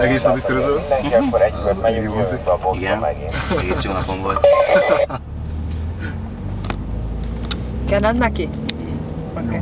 Egész napit körözöl? Igen, egész jó napom volt. Kenned neki? Oké.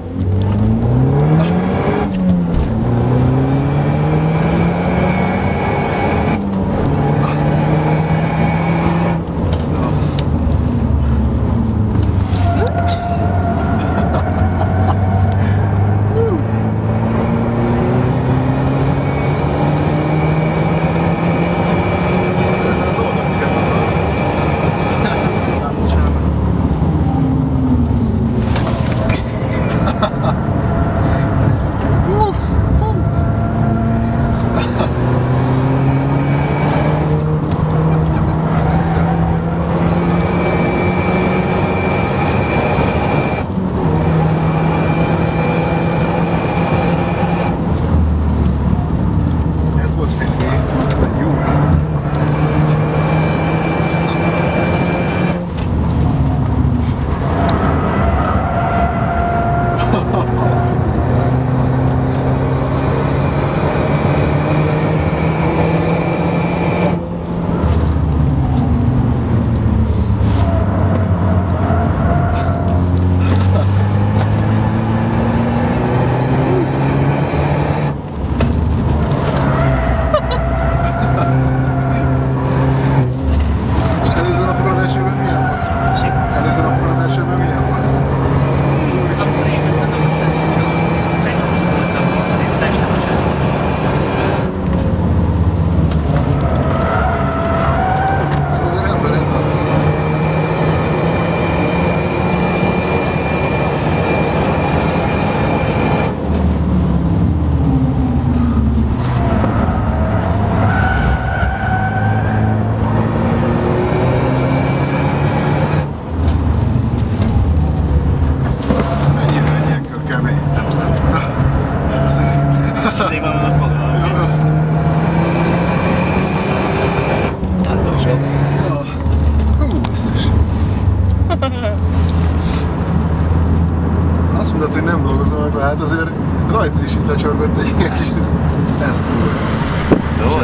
Azt mondod, hogy nem dolgozom meg, hát azért rajta is így lecsorgott egy ilyen kis eszkúr. Jó volt?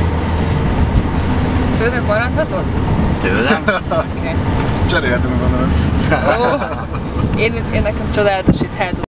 Főnök maradhatod? Tőlem? Oké. Cserélhetünk gondolom. Én nekem csodálatos itt